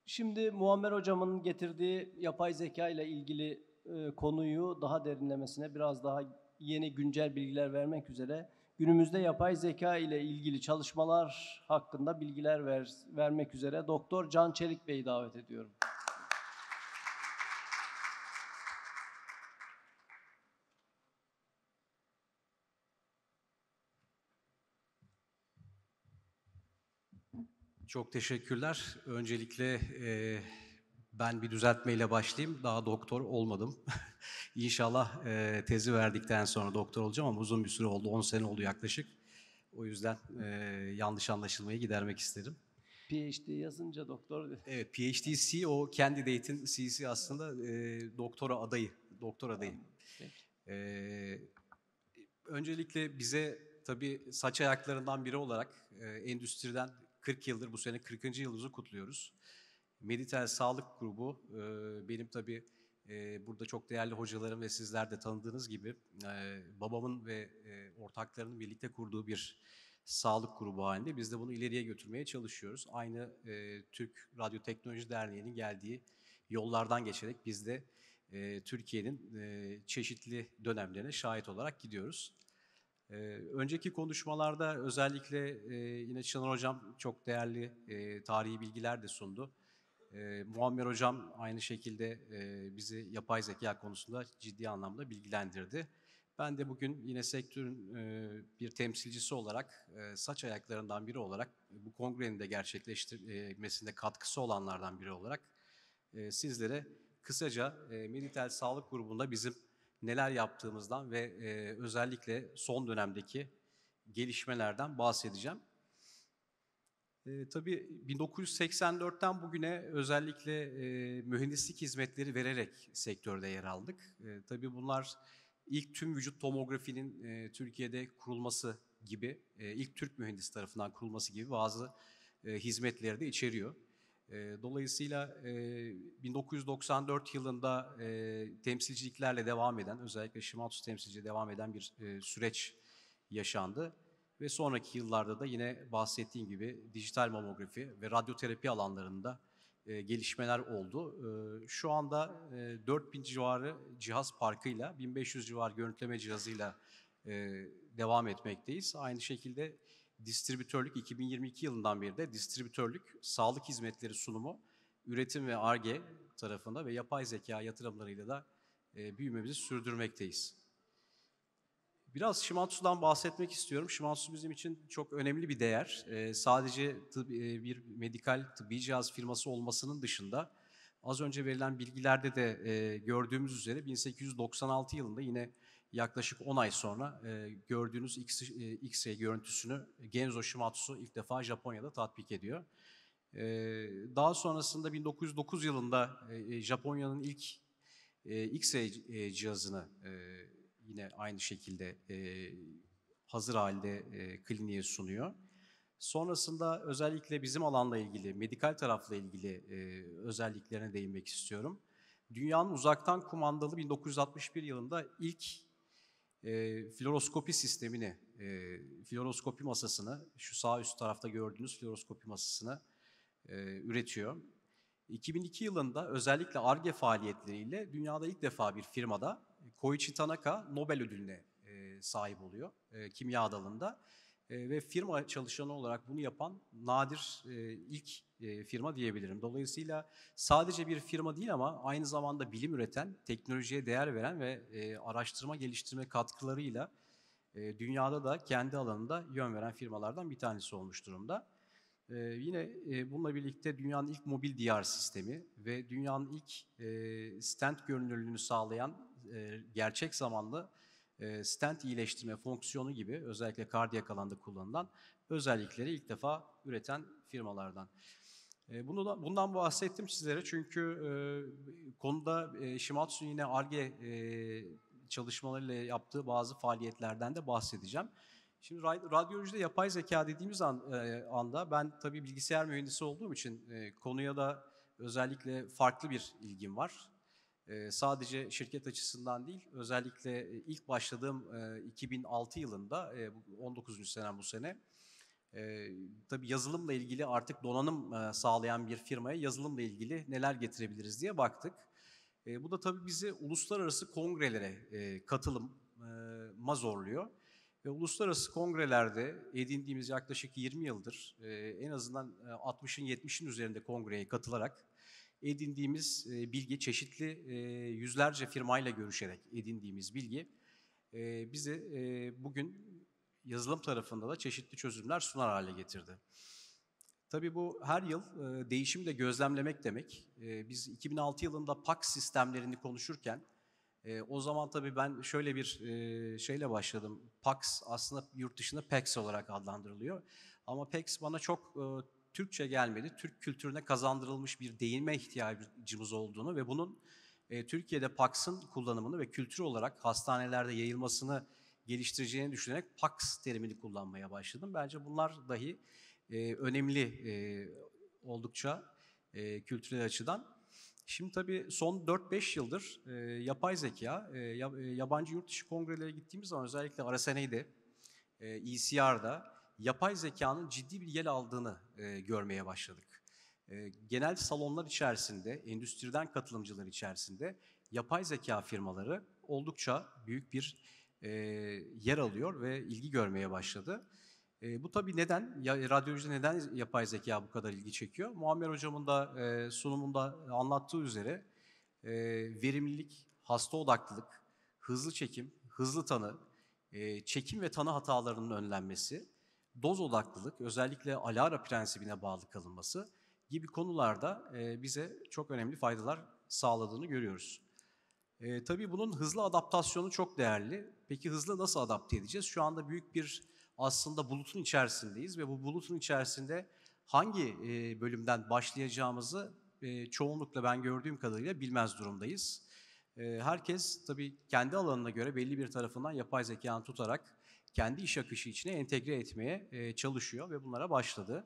Şimdi Muammer Hocam'ın getirdiği yapay zeka ile ilgili konuyu daha derinlemesine biraz daha yeni güncel bilgiler vermek üzere günümüzde yapay zeka ile ilgili çalışmalar hakkında bilgiler vermek üzere Doktor Can Çelik Bey'i davet ediyorum. Çok teşekkürler. Öncelikle ben bir düzeltmeyle başlayayım. Daha doktor olmadım. İnşallah tezi verdikten sonra doktor olacağım ama uzun bir süre oldu. 10 sene oldu yaklaşık. O yüzden yanlış anlaşılmayı gidermek istedim. PhD yazınca doktor... Evet, PhD-C o candidate'in C'si aslında doktora adayı. Doktor adayı. Peki. Öncelikle bize tabii saç ayaklarından biri olarak endüstriden 40 yıldır bu sene 40. yılımızı kutluyoruz. Meditel Sağlık Grubu benim tabii burada çok değerli hocalarım ve sizler de tanıdığınız gibi babamın ve ortaklarının birlikte kurduğu bir sağlık grubu halinde biz de bunu ileriye götürmeye çalışıyoruz. Aynı Türk Radyo Teknoloji Derneği'nin geldiği yollardan geçerek biz de Türkiye'nin çeşitli dönemlerine şahit olarak gidiyoruz. Önceki konuşmalarda özellikle yine Çınar Hocam çok değerli tarihi bilgiler de sundu. Muammer Hocam aynı şekilde bizi yapay zeka konusunda ciddi anlamda bilgilendirdi. Ben de bugün yine sektörün bir temsilcisi olarak, saç ayaklarından biri olarak, bu kongrenin de gerçekleştirmesinde katkısı olanlardan biri olarak sizlere kısaca Meditel Sağlık Grubu'nda bizim neler yaptığımızdan ve özellikle son dönemdeki gelişmelerden bahsedeceğim. Tabii 1984'ten bugüne özellikle mühendislik hizmetleri vererek sektörde yer aldık. Tabii bunlar ilk tüm vücut tomografinin Türkiye'de kurulması gibi, ilk Türk mühendis tarafından kurulması gibi bazı hizmetleri de içeriyor. Dolayısıyla 1994 yılında temsilciliklerle devam eden, özellikle Shimadzu temsilci devam eden bir süreç yaşandı. Ve sonraki yıllarda da yine bahsettiğim gibi dijital mamografi ve radyoterapi alanlarında gelişmeler oldu. Şu anda 4000 civarı cihaz parkıyla, 1500 civarı görüntüleme cihazıyla devam etmekteyiz. Aynı şekilde distribütörlük 2022 yılından beri de distribütörlük, sağlık hizmetleri sunumu, üretim ve Ar-Ge tarafında ve yapay zeka yatırımlarıyla da büyümemizi sürdürmekteyiz. Biraz Shimadzu'dan bahsetmek istiyorum. Shimadzu bizim için çok önemli bir değer. Sadece bir medikal tıbbi cihaz firması olmasının dışında az önce verilen bilgilerde de gördüğümüz üzere 1896 yılında yine yaklaşık 10 ay sonra gördüğünüz X-ray görüntüsünü Genzo Shimadzu ilk defa Japonya'da tatbik ediyor. Daha sonrasında 1909 yılında Japonya'nın ilk X-ray cihazını yine aynı şekilde hazır halde kliniğe sunuyor. Sonrasında özellikle bizim alanla ilgili, medikal tarafla ilgili özelliklerine değinmek istiyorum. Dünyanın uzaktan kumandalı 1961 yılında ilk fluoroskopi sistemini, fluoroskopi masasını, şu sağ üst tarafta gördüğünüz fluoroskopi masasını üretiyor. 2002 yılında özellikle Ar-Ge faaliyetleriyle dünyada ilk defa bir firmada Koichi Tanaka Nobel ödülüne sahip oluyor kimya dalında. Ve firma çalışanı olarak bunu yapan nadir ilk firma diyebilirim. Dolayısıyla sadece bir firma değil ama aynı zamanda bilim üreten, teknolojiye değer veren ve araştırma geliştirme katkılarıyla dünyada da kendi alanında yön veren firmalardan bir tanesi olmuş durumda. Yine bununla birlikte dünyanın ilk mobil diyar sistemi ve dünyanın ilk stent görünürlüğünü sağlayan gerçek zamanlı stent iyileştirme fonksiyonu gibi özellikle kardiyak alanda kullanılan özellikleri ilk defa üreten firmalardan. Bundan bahsettim sizlere çünkü konuda Shimadzu yine Ar-Ge çalışmalarıyla yaptığı bazı faaliyetlerden de bahsedeceğim. Şimdi radyolojide yapay zeka dediğimiz anda ben tabii bilgisayar mühendisi olduğum için konuya da özellikle farklı bir ilgim var. Sadece şirket açısından değil, özellikle ilk başladığım 2006 yılında, 19. senem bu sene, Tabii yazılımla ilgili artık donanım sağlayan bir firmaya yazılımla ilgili neler getirebiliriz diye baktık. Bu da tabii bizi uluslararası kongrelere katılıma zorluyor. Ve uluslararası kongrelerde edindiğimiz yaklaşık 20 yıldır en azından 60'ın 70'in üzerinde kongreye katılarak edindiğimiz bilgi, çeşitli yüzlerce firmayla görüşerek edindiğimiz bilgi bizi bugün yazılım tarafında da çeşitli çözümler sunar hale getirdi. Tabii bu her yıl değişimi de gözlemlemek demek. Biz 2006 yılında PAX sistemlerini konuşurken o zaman tabii ben şöyle bir şeyle başladım. PAX aslında yurt dışında PAX olarak adlandırılıyor. Ama PAX bana çok Türkçe gelmedi. Türk kültürüne kazandırılmış bir değinme ihtiyacımız olduğunu ve bunun Türkiye'de PAX'ın kullanımını ve kültür olarak hastanelerde yayılmasını geliştireceğini düşünerek PAX terimini kullanmaya başladım. Bence bunlar dahi önemli oldukça kültürel açıdan. Şimdi tabii son 4-5 yıldır yapay zeka, yabancı yurt dışı kongrelere gittiğimiz zaman özellikle RSNA'de, ECR'da yapay zekanın ciddi bir yer aldığını görmeye başladık. Genel salonlar içerisinde, endüstriden katılımcılar içerisinde yapay zeka firmaları oldukça büyük bir yer alıyor ve ilgi görmeye başladı. Bu tabii neden? Radyolojide neden yapay zeka bu kadar ilgi çekiyor? Muammer Hocam'ın da sunumunda anlattığı üzere verimlilik, hasta odaklılık, hızlı çekim, hızlı tanı, çekim ve tanı hatalarının önlenmesi, doz odaklılık, özellikle ALARA prensibine bağlı kalınması gibi konularda bize çok önemli faydalar sağladığını görüyoruz. Tabii bunun hızlı adaptasyonu çok değerli. Peki hızlı nasıl adapte edeceğiz? Şu anda büyük bir aslında bulutun içerisindeyiz ve bu bulutun içerisinde hangi bölümden başlayacağımızı çoğunlukla ben gördüğüm kadarıyla bilmez durumdayız. Herkes tabii kendi alanına göre belli bir tarafından yapay zekanı tutarak kendi iş akışı içine entegre etmeye çalışıyor ve bunlara başladı.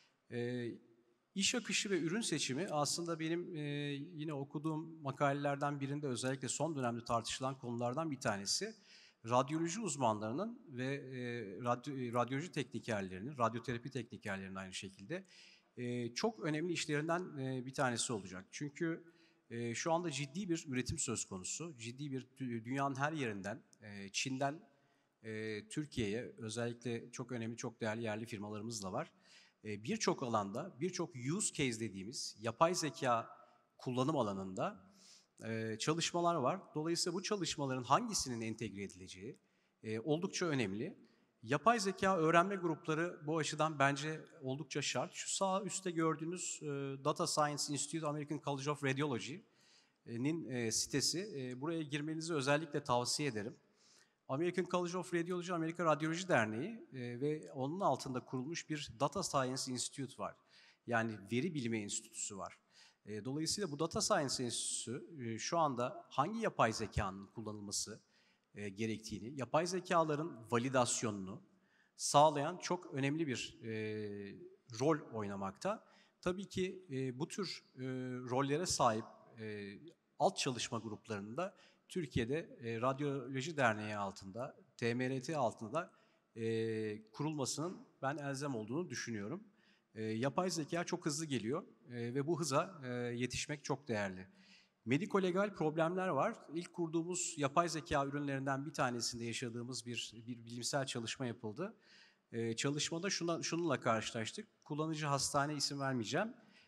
İş akışı ve ürün seçimi aslında benim yine okuduğum makalelerden birinde özellikle son dönemde tartışılan konulardan bir tanesi. Radyoloji uzmanlarının ve radyoloji teknikerlerinin, radyoterapi teknikerlerinin aynı şekilde çok önemli işlerinden bir tanesi olacak. Çünkü şu anda ciddi bir üretim söz konusu. Ciddi bir dünyanın her yerinden, Çin'den Türkiye'ye özellikle çok önemli, çok değerli yerli firmalarımız da var. Birçok alanda, birçok use case dediğimiz yapay zeka kullanım alanında çalışmalar var. Dolayısıyla bu çalışmaların hangisinin entegre edileceği oldukça önemli. Yapay zeka öğrenme grupları bu açıdan bence oldukça şart. Şu sağ üstte gördüğünüz Data Science Institute American College of Radiology'nin sitesi. Buraya girmenizi özellikle tavsiye ederim. American College of Radiology, Amerika Radyoloji Derneği ve onun altında kurulmuş bir Data Science Institute var. Yani veri bilimi enstitüsü var. Dolayısıyla bu Data Science Enstitüsü şu anda hangi yapay zekanın kullanılması gerektiğini, yapay zekaların validasyonunu sağlayan çok önemli bir rol oynamakta. Tabii ki bu tür rollere sahip alt çalışma gruplarında Türkiye'de Radyoloji Derneği altında, TMRT altında kurulmasının ben elzem olduğunu düşünüyorum. Yapay zeka çok hızlı geliyor ve bu hıza yetişmek çok değerli. Mediko-legal problemler var. İlk kurduğumuz yapay zeka ürünlerinden bir tanesinde yaşadığımız bir bilimsel çalışma yapıldı. Çalışmada şununla karşılaştık. Kullanıcı hastane isim vermeyeceğim.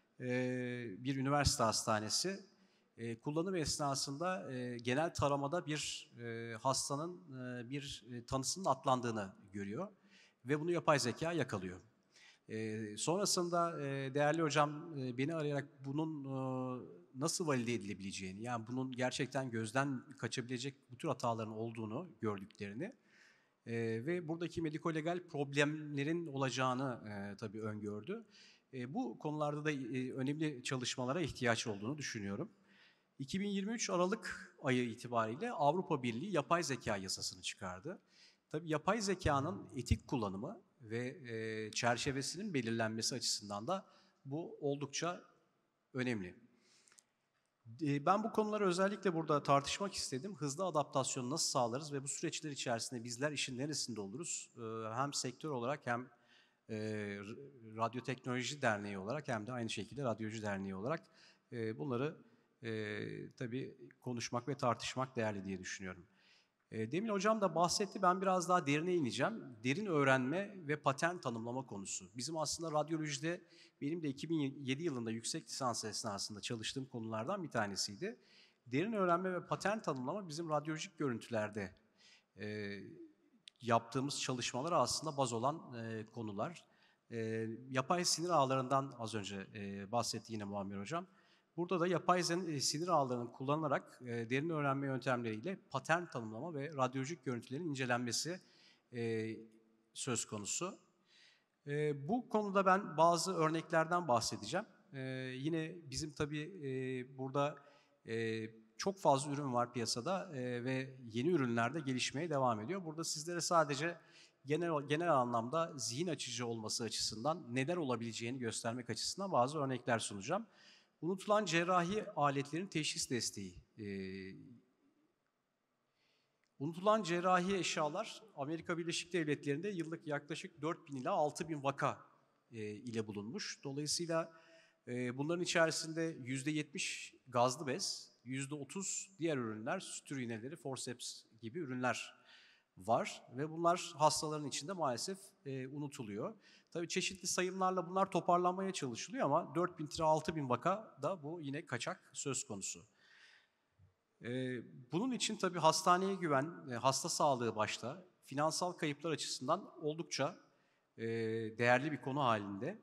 Bir üniversite hastanesi. Kullanım esnasında genel taramada bir hastanın bir tanısının atlandığını görüyor ve bunu yapay zeka yakalıyor. Sonrasında değerli hocam beni arayarak bunun nasıl valide edilebileceğini, yani bunun gerçekten gözden kaçabilecek bu tür hataların olduğunu gördüklerini ve buradaki mediko-legal problemlerin olacağını tabii öngördü. Bu konularda da önemli çalışmalara ihtiyaç olduğunu düşünüyorum. 2023 Aralık ayı itibariyle Avrupa Birliği yapay zeka yasasını çıkardı. Tabii yapay zekanın etik kullanımı ve çerçevesinin belirlenmesi açısından da bu oldukça önemli. Ben bu konuları özellikle burada tartışmak istedim. Hızlı adaptasyonu nasıl sağlarız ve bu süreçler içerisinde bizler işin neresinde oluruz? Hem sektör olarak hem Radyo Teknoloji Derneği olarak hem de aynı şekilde Radyoloji Derneği olarak bunları tabii konuşmak ve tartışmak değerli diye düşünüyorum. Demin hocam da bahsetti, ben biraz daha derine ineceğim. Derin öğrenme ve patern tanımlama konusu. Bizim aslında radyolojide, benim de 2007 yılında yüksek lisans esnasında çalıştığım konulardan bir tanesiydi. Derin öğrenme ve patern tanımlama bizim radyolojik görüntülerde yaptığımız çalışmalara aslında baz olan konular. Yapay sinir ağlarından az önce bahsetti yine Muammer Hocam. Burada da yapay sinir ağlarının kullanılarak derin öğrenme yöntemleriyle patern tanımlama ve radyolojik görüntülerin incelenmesi söz konusu. Bu konuda ben bazı örneklerden bahsedeceğim. Yine bizim tabii burada çok fazla ürün var piyasada ve yeni ürünler de gelişmeye devam ediyor. Burada sizlere sadece genel anlamda zihin açıcı olması açısından neler olabileceğini göstermek açısından bazı örnekler sunacağım. Unutulan cerrahi aletlerin teşhis desteği. Unutulan cerrahi eşyalar Amerika Birleşik Devletleri'nde yıllık yaklaşık 4.000 ila 6.000 vaka ile bulunmuş. Dolayısıyla bunların içerisinde %70 gazlı bez, %30 diğer ürünler, sütür iğneleri, forceps gibi ürünler var ve bunlar hastaların içinde maalesef unutuluyor. Tabii çeşitli sayımlarla bunlar toparlanmaya çalışılıyor ama 4.000 ila 6.000 vaka da bu yine kaçak söz konusu. Bunun için tabii hastaneye güven, hasta sağlığı başta, finansal kayıplar açısından oldukça değerli bir konu halinde.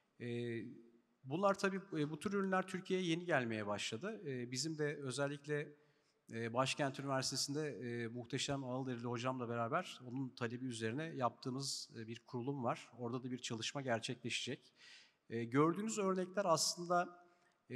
Bunlar tabii, bu tür ürünler Türkiye'ye yeni gelmeye başladı. Bizim de özellikle Başkent Üniversitesi'nde muhteşem Ağılderili hocamla beraber onun talebi üzerine yaptığımız bir kurulum var. Orada da bir çalışma gerçekleşecek. Gördüğünüz örnekler aslında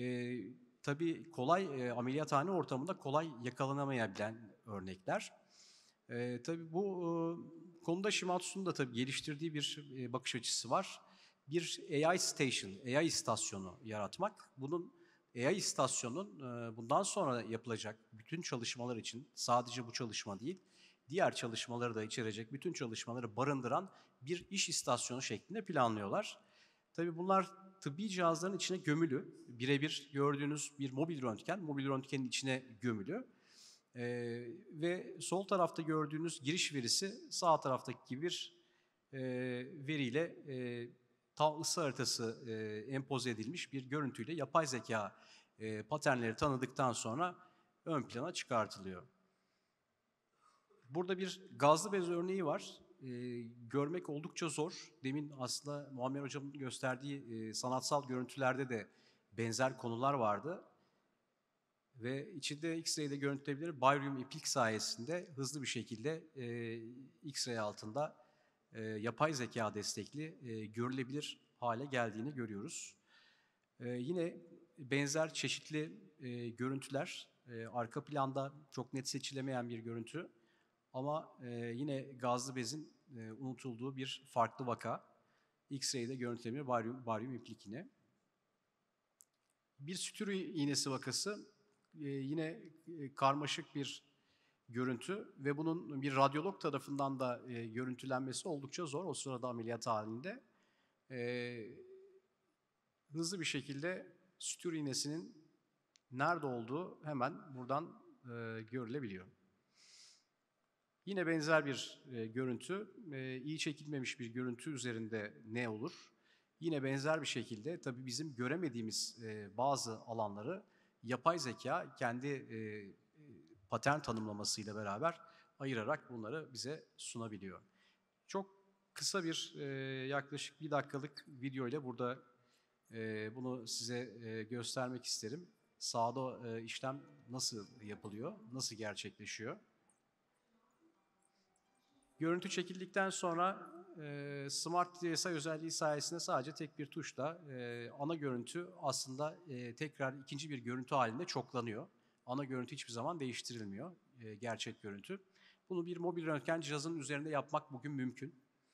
tabii kolay, ameliyathane ortamında kolay yakalanamayabilen örnekler. Tabii bu konuda Shimatsu'nun da tabii geliştirdiği bir bakış açısı var. Bir AI station, AI istasyonu yaratmak. Bunun AI istasyonun bundan sonra yapılacak bütün çalışmalar için, sadece bu çalışma değil, diğer çalışmaları da içerecek bütün çalışmaları barındıran bir iş istasyonu şeklinde planlıyorlar. Tabii bunlar tıbbi cihazların içine gömülü. Birebir gördüğünüz bir mobil röntgenin içine gömülü. Ve sol tarafta gördüğünüz giriş verisi sağ taraftaki gibi bir veriyle tam ısı haritası empoze edilmiş bir görüntüyle yapay zeka paternleri tanıdıktan sonra ön plana çıkartılıyor. Burada bir gazlı bez örneği var. Görmek oldukça zor. Demin aslında Muammer Hocam'ın gösterdiği sanatsal görüntülerde de benzer konular vardı. Ve içinde X-ray'de görüntülebilir barium iplik sayesinde hızlı bir şekilde X-ray altında yapay zeka destekli görülebilir hale geldiğini görüyoruz. Yine benzer çeşitli görüntüler, arka planda çok net seçilemeyen bir görüntü ama yine gazlı bezin unutulduğu bir farklı vaka. X-ray'de görüntülebilir barium iplik yine. Bir sütür iğnesi vakası. Yine karmaşık bir görüntü ve bunun bir radyolog tarafından da görüntülenmesi oldukça zor o sırada ameliyat halinde. Hızlı bir şekilde sütür iğnesinin nerede olduğu hemen buradan görülebiliyor. Yine benzer bir görüntü, iyi çekilmemiş bir görüntü üzerinde ne olur? Yine benzer bir şekilde tabii bizim göremediğimiz bazı alanları yapay zeka kendi patern tanımlamasıyla beraber ayırarak bunları bize sunabiliyor. Çok kısa bir yaklaşık 1 dakikalık video ile burada bunu size göstermek isterim. Sahada işlem nasıl yapılıyor, nasıl gerçekleşiyor? Görüntü çekildikten sonra Smart DSI özelliği sayesinde sadece tek bir tuşla ana görüntü aslında tekrar ikinci bir görüntü halinde çoklanıyor. Ana görüntü hiçbir zaman değiştirilmiyor, gerçek görüntü. Bunu bir mobil röntgen cihazının üzerinde yapmak bugün mümkün.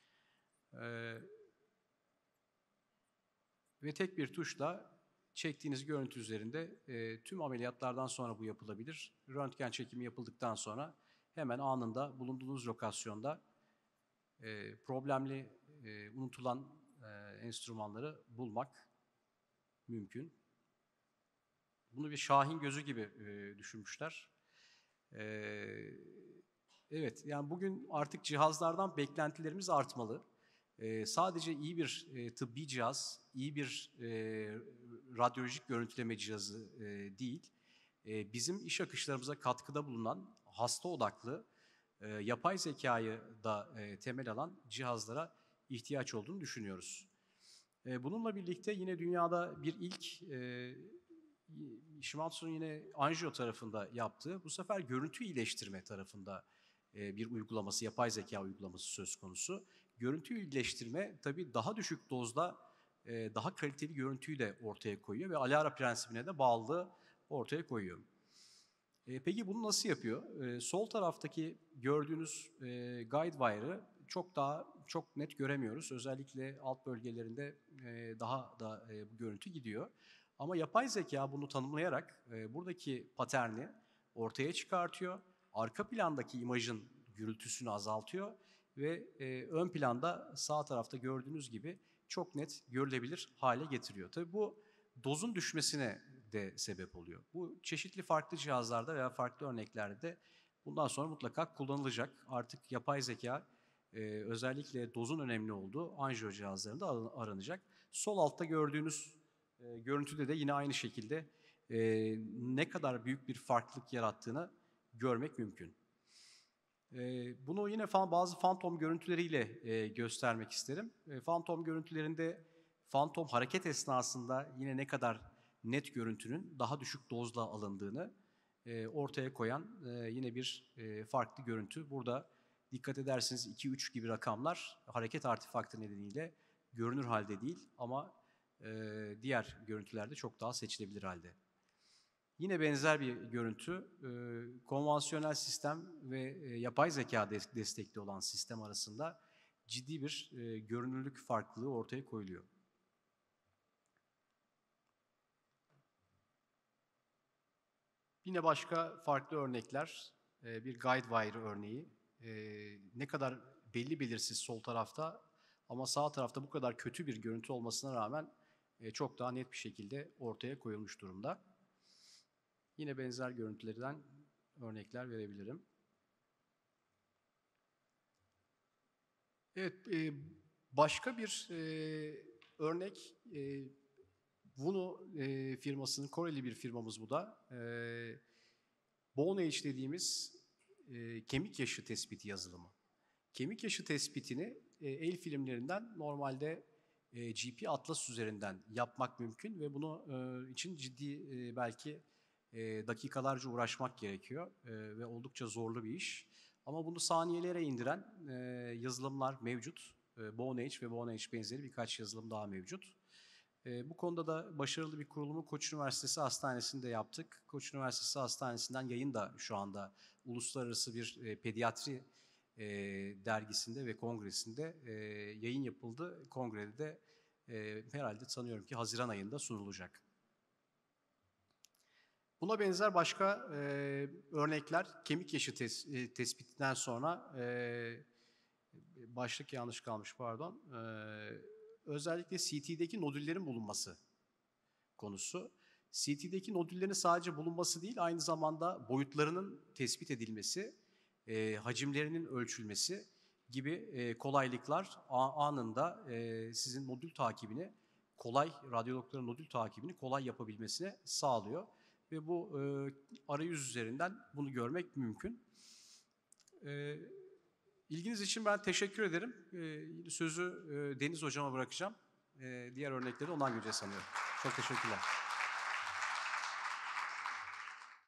Ve tek bir tuşla çektiğiniz görüntü üzerinde tüm ameliyatlardan sonra bu yapılabilir. Röntgen çekimi yapıldıktan sonra hemen anında bulunduğunuz lokasyonda problemli, unutulan enstrümanları bulmak mümkün. Bunu bir Şahin gözü gibi düşünmüşler. Evet, yani bugün artık cihazlardan beklentilerimiz artmalı. Sadece iyi bir tıbbi cihaz, iyi bir radyolojik görüntüleme cihazı değil, bizim iş akışlarımıza katkıda bulunan hasta odaklı, yapay zekayı da temel alan cihazlara ihtiyaç olduğunu düşünüyoruz. Bununla birlikte yine dünyada bir ilk, Shimadzu'nun yine Anjio tarafında yaptığı, bu sefer görüntü iyileştirme tarafında bir uygulaması, yapay zeka uygulaması söz konusu. Görüntü iyileştirme tabii daha düşük dozda daha kaliteli görüntüyü de ortaya koyuyor ve Alara prensibine de bağlılığı ortaya koyuyor. Peki bunu nasıl yapıyor? Sol taraftaki gördüğünüz guidewire'ı çok net göremiyoruz. Özellikle alt bölgelerinde daha da bu görüntü gidiyor. Ama yapay zeka bunu tanımlayarak buradaki paterni ortaya çıkartıyor. Arka plandaki imajın gürültüsünü azaltıyor ve ön planda sağ tarafta gördüğünüz gibi çok net görülebilir hale getiriyor. Tabii bu dozun düşmesine de sebep oluyor. Bu çeşitli farklı cihazlarda veya farklı örneklerde de bundan sonra mutlaka kullanılacak. Artık yapay zeka özellikle dozun önemli olduğu anjiyo cihazlarında aranacak. Sol altta gördüğünüz görüntüde de yine aynı şekilde ne kadar büyük bir farklılık yarattığını görmek mümkün. Bunu yine bazı fantom görüntüleriyle göstermek isterim. Fantom görüntülerinde fantom hareket esnasında yine ne kadar net görüntünün daha düşük dozla alındığını ortaya koyan yine bir farklı görüntü. Burada dikkat ederseniz 2-3 gibi rakamlar hareket artefaktı nedeniyle görünür halde değil ama diğer görüntülerde çok daha seçilebilir halde. Yine benzer bir görüntü, konvansiyonel sistem ve yapay zeka destekli olan sistem arasında ciddi bir görünürlük farklılığı ortaya koyuluyor. Yine başka farklı örnekler, bir guidewire örneği. Ne kadar belli belirsiz sol tarafta ama sağ tarafta bu kadar kötü bir görüntü olmasına rağmen çok daha net bir şekilde ortaya koyulmuş durumda. Yine benzer görüntülerden örnekler verebilirim. Evet, başka bir örnek, Vuno firmasının, Koreli bir firmamız bu da. Bone Age dediğimiz kemik yaşı tespiti yazılımı. Kemik yaşı tespitini el filmlerinden normalde GP Atlas üzerinden yapmak mümkün ve bunu için ciddi belki dakikalarca uğraşmak gerekiyor ve oldukça zorlu bir iş. Ama bunu saniyelere indiren yazılımlar mevcut. Bone Age ve Bone Age benzeri birkaç yazılım daha mevcut. Bu konuda da başarılı bir kurulumu Koç Üniversitesi Hastanesi'nde yaptık. Koç Üniversitesi Hastanesi'nden yayın da şu anda uluslararası bir pediatri dergisinde ve kongresinde yayın yapıldı. Kongrede de herhalde sanıyorum ki Haziran ayında sunulacak. Buna benzer başka örnekler kemik yaşı tespitinden sonra başlık yanlış kalmış pardon. Özellikle CT'deki nodüllerin bulunması konusu. CT'deki nodüllerin sadece bulunması değil, aynı zamanda boyutlarının tespit edilmesi, hacimlerinin ölçülmesi gibi kolaylıklar anında sizin nodül takibini radyologların nodül takibini kolay yapabilmesine sağlıyor. Ve bu arayüz üzerinden bunu görmek mümkün. İlginiz için ben teşekkür ederim. Sözü Deniz Hocam'a bırakacağım. Diğer örnekleri ondan göreceğiz sanıyorum. Çok teşekkürler.